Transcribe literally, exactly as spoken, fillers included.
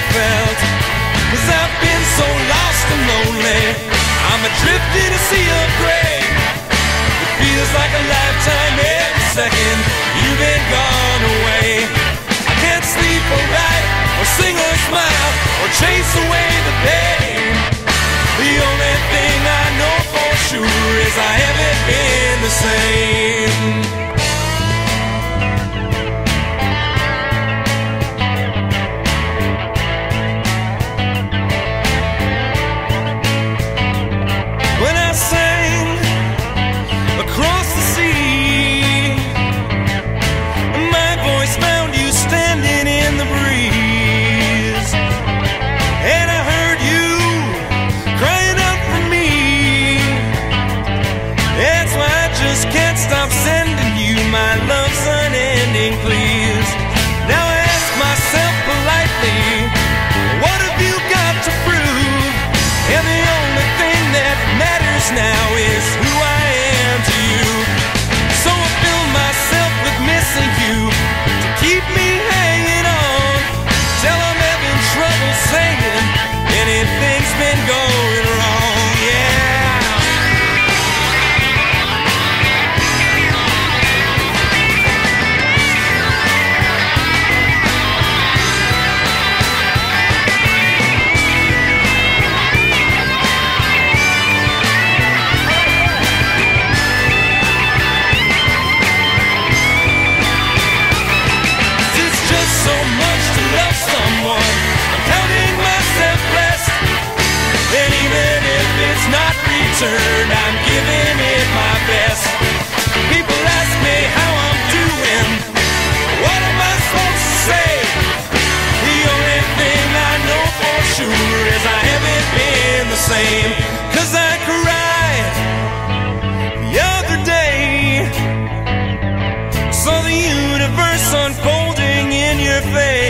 felt. Cause I've been so lost and lonely, I'm adrift in a sea of gray. It feels like a lifetime every second you've been gone away. I can't sleep or write or sing or smile or chase away the pain. The only thing I know for sure is I haven't been the same. Stop sending you my love's unending pleas. Now I ask myself politely, what have you got to prove? And the only thing that matters now is who I am to you. So I fill myself with missing you to keep me hanging on till I'm having trouble saying anything's been going wrong. Yeah. I'm giving it my best. People ask me how I'm doing. What am I supposed to say? The only thing I know for sure is I haven't been the same. Cause I cried the other day, saw the universe unfolding in your face.